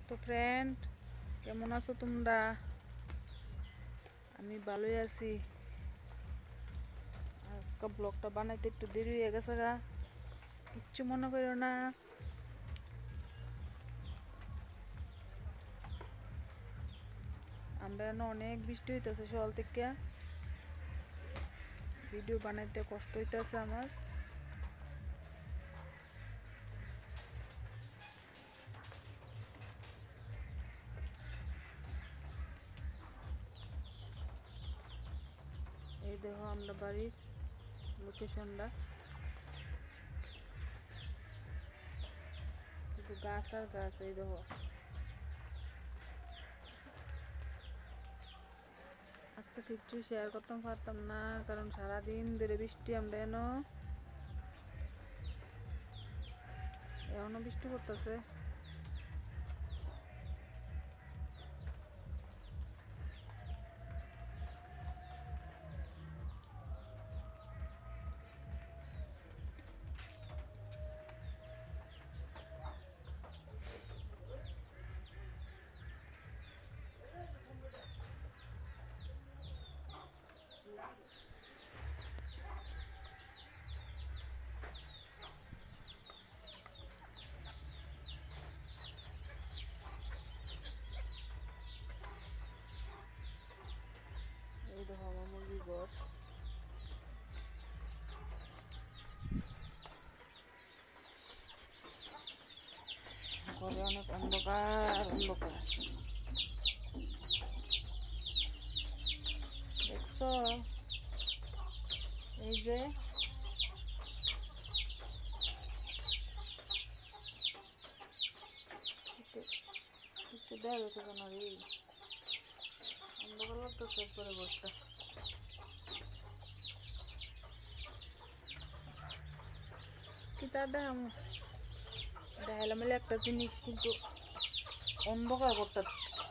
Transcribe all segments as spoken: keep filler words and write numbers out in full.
তো ফ্রেন্ড, কেমন আছো তোমরা? আমি ভালোই আছি। আজকে ব্লগটা বানাইতে একটু দেরি হয়ে গেছে গা, কিচ্ছু মনে করো না। আমরা এনে অনেক বৃষ্টি হইতেছে সকাল থেকে, ভিডিও বানাইতে কষ্ট হইতেছে আমার। এই দেখো আমরা বাড়ির লোকেশনটা, শুধু গাছ আর গাছ। এই দেখো, আজকে কিচ্ছু শেয়ার করতাম পারতাম না, কারণ সারাদিন ধরে বৃষ্টি। আমরা এনো এখনো বৃষ্টি পড়তেছে। এই দেখো আমার মুরগির ঘর। ঘরে অনেক অন্ধকার অন্ধকার, দেখছো? এই যে একটু দেয় দেখো কেন রে, অন্ধকার লাগতেছে পরে ঘরটা। কি তার দেখাম, দেখাইলাম একটা জিনিস, কিন্তু অন্ধকার ঘরটা।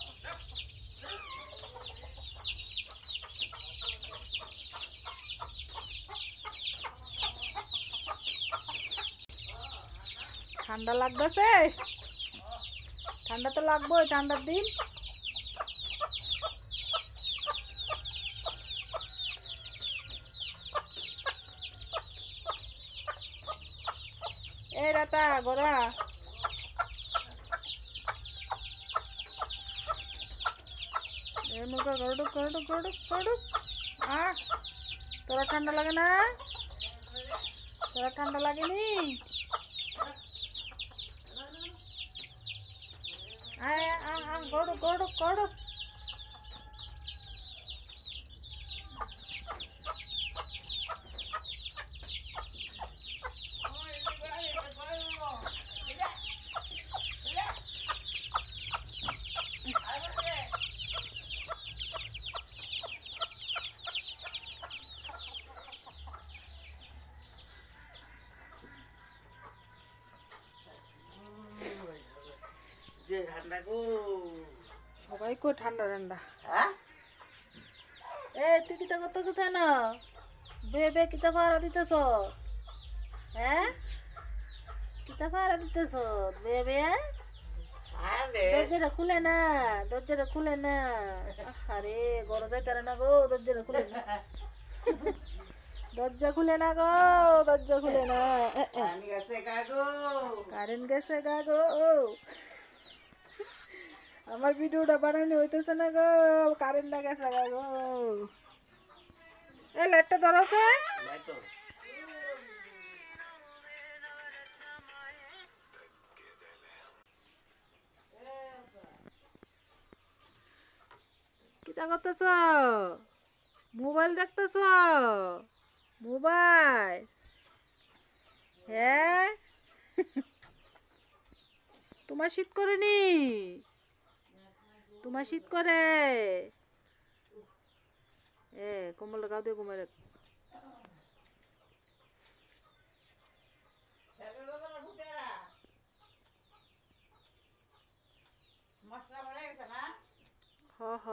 ঠান্ডা লাগতেছে, ঠান্ডা তো লাগবে ঠান্ডার দিন। এ রাতা গোরা, এ মুখে গরুক গরুক গরুক গরুক। আ তোরা ঠান্ডা লাগে না? তোরা ঠান্ডা লাগেনি? আয় আ আ গরুক গরুক গরুক। সবাই কই ঠান্ডা ঠান্ডা। এ তুই কিতা করতেছ? তাই না বে বে কিতা পাহারা দিতেছ? হ্যাঁ, কিতা পাহারা দিতেছ বে বে? দরজাটা খুলে না, দরজাটা খুলে না। আরে গরম যাইতে না গো, দরজাটা খুলে না, দরজা খুলে না গো, দরজা খুলে না। কারেন্ট গেছে গা গো, আমার ভিডিওটা বানানো হইতেছে না গো, কারেন্টটা গেছে গা গো। এ লাইটটা ধরছে, কিতা করতেছ? মোবাইল দেখতেছ? মোবাইল? হ্যাঁ, তোমার শীত করেনি? তোমার শীত করে? এ কম্বলটা গাও দিয়ে ঘুমাই রাখ। হ হ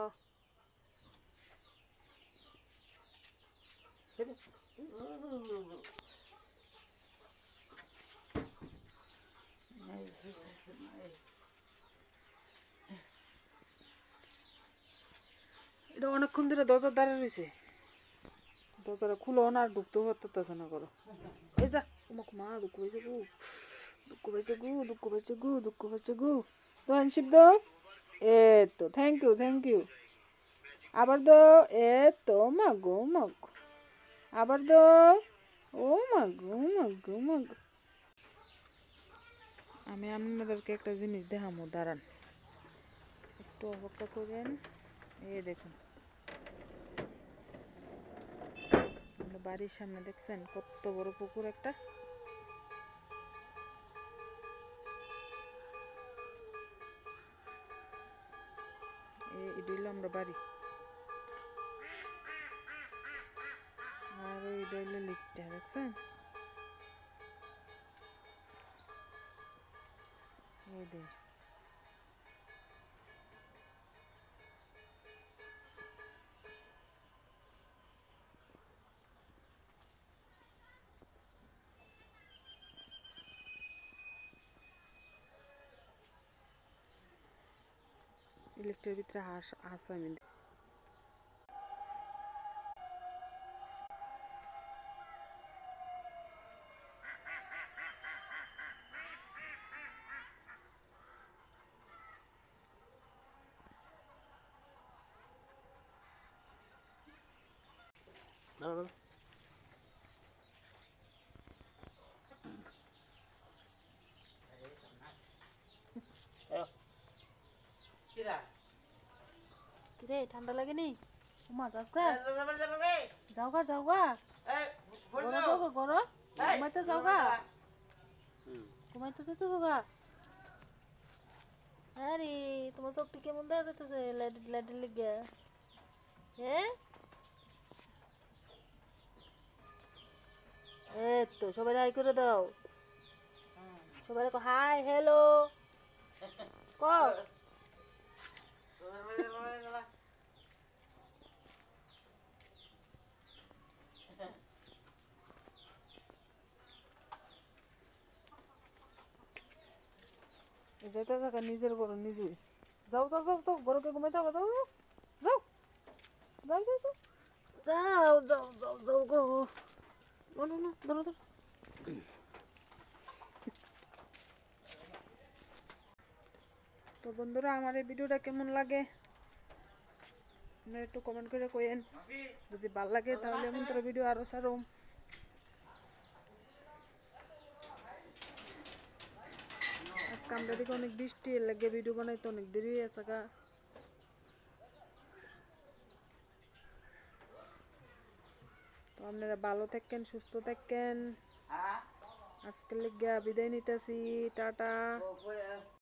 এটা অনেকক্ষণ ধরে দরজার দ্বারে রয়েছে, দরজাটা খুলো না, আর ঢুকতেও পারতেছে না করো। এই যা তোমাকে মা দুঃখ পাইছে গু, দুঃখ পাইছে গু, দুঃখ পাইছে গু, দুঃখ পাইছে গু। তো হ্যান্ডশিপ দাও। এ তো থ্যাংক ইউ থ্যাংক ইউ। আবার দাও। এ তো মাগো মাগো। আবার দাও। ও মাগো মাগো মাগো। আমি আপনাদেরকে একটা জিনিস দেখাবো, দাঁড়ান একটু অপেক্ষা করেন। এই দেখুন বাড়ির সামনে দেখছেন কত বড় পুকুর একটা। এটা হইলো আমরা বাড়ি, আর এটা হইলো লিকটা দেখছেন। এই দেখ ইলেকট্রিকের ভিতরে হাঁস হাঁস আমি কিরে ঠান্ডা লাগেনি? উমা যাস গা, যাও গা যাও গা, গরো যাও গা গরো, ঘুমাইতে যাও গা, ঘুমাইতে যেতে যাও গা। আরে তোমার চোখটি কেমন দেখা যেতেছে লাইট লাইটের লিগে? হ্যাঁ এই তো সবাই হাই করে দাও, সবাই দেখো হাই হ্যালো ক। যেতে থাকা নিজের ঘর নিজে, যাও যাও যাও যাও ঘরকে ঘুমাইতে হবে, যাও যাও যাও যাও যাও যাও যাও যাও যাও গো, না না ধরো ধরো। তো বন্ধুরা আমার এই ভিডিওটা কেমন লাগে আপনারা একটু কমেন্ট করে কইেন, যদি ভালো লাগে তাহলে এমন তোর ভিডিও আরো ছাড়ুম। আজকে আমরা দিকে অনেক বৃষ্টি, এর লাগে ভিডিও বানাইতে অনেক দেরি হয়ে আছে গা। তো আপনারা ভালো থাকেন, সুস্থ থাকেন, আজকের লেগে বিদায় নিতেছি, টাটা।